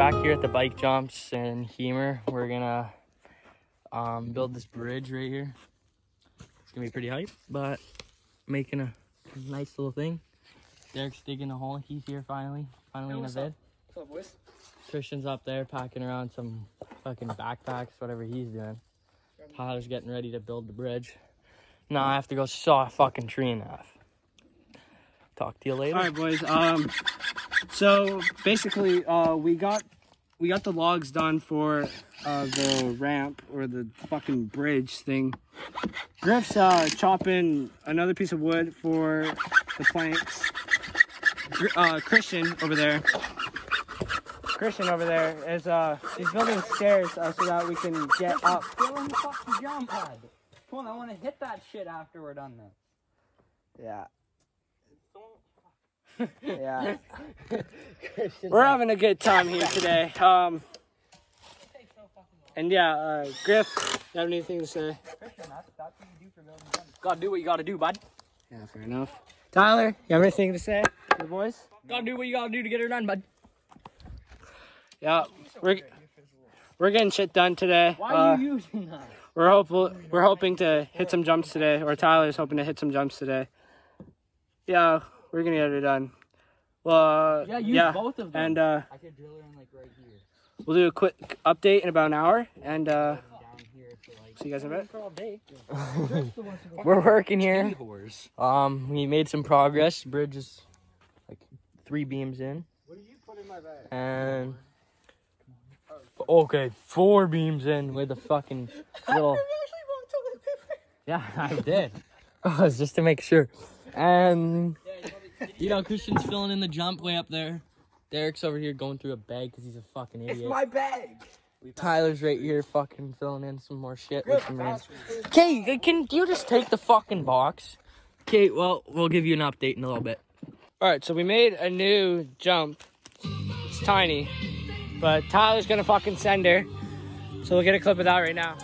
back here at the bike jumps in Hemer. We're gonna build this bridge right here. It's gonna be pretty hype, but making a nice little thing. Derek's digging a hole. He's here finally in a vid. What's up, boys? Christian's up there packing around some fucking backpacks, whatever he's doing. Tyler's getting ready to build the bridge. Now I have to go saw a fucking tree in half. Talk to you later. All right, boys. So basically, we got the logs done for the ramp or the fucking bridge thing. Griff's chopping another piece of wood for the planks. Christian over there is he's building stairs so that we can get up. Still in the fucking jump pad. Come on, I want to hit that shit after we're done though. Yeah. Yeah. We're having a good time here today. And yeah, Griff, you have anything to say? Christian, that's what you do for building jumps. Gotta do what you gotta do, bud. Yeah, fair enough. Tyler, you have anything to say to the boys? Gotta do what you gotta do to get her done, bud. Yeah, we're getting shit done today. Why are you using that? We're hoping to hit some jumps today, or Tyler's hoping to hit some jumps today. Yeah, we're gonna get it done. Well, yeah, both of them. And I could drill her in like right here. We'll do a quick update in about an hour, and Down here for like. see you guys in a bit. We're working here. We made some progress. Bridge is like 3 beams in. What did you put in my bag? And okay, 4 beams in with a fucking little. Yeah, I did. Oh, it's just to make sure. And you know, Christian's filling in the jump way up there. Derek's over here going through a bag because he's a fucking idiot. It's my bag. Tyler's right here fucking filling in some more shit with some rings. Okay, can you just take the fucking box? Okay, well, we'll give you an update in a little bit. All right, so we made a new jump. It's tiny, but Tyler's gonna fucking send her. So we'll get a clip of that right now.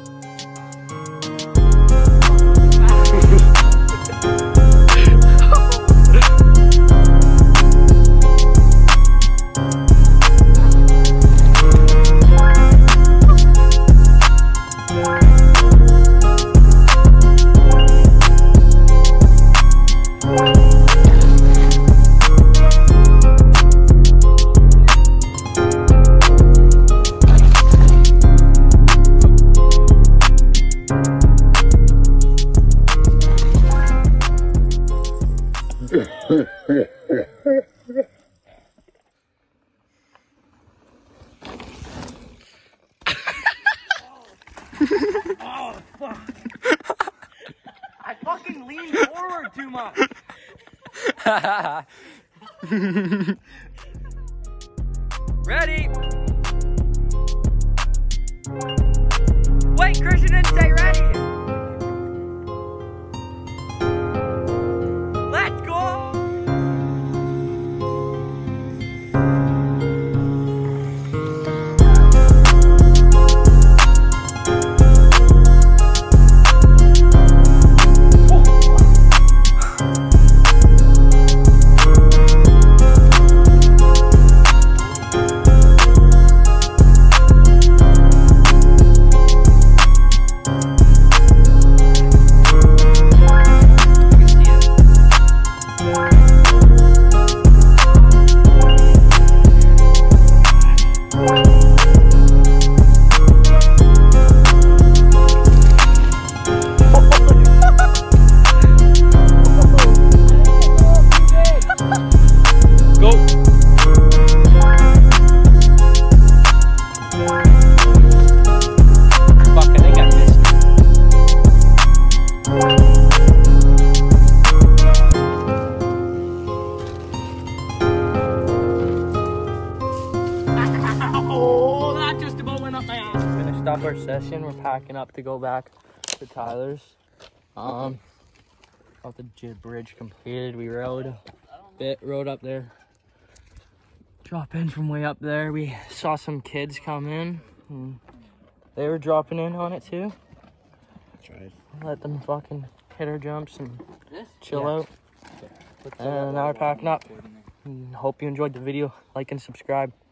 Oh, fuck. I fucking leaned forward too much. Ready? Wait, Christian didn't say ready. Let's go. Up our session, we're packing up to go back to Tyler's. Got the bridge completed. We rode up there, drop in from way up there. We saw some kids come in and they were dropping in on it too. That's right. Let them fucking hit our jumps and chill out. And now we're packing up. And hope you enjoyed the video. Like and subscribe.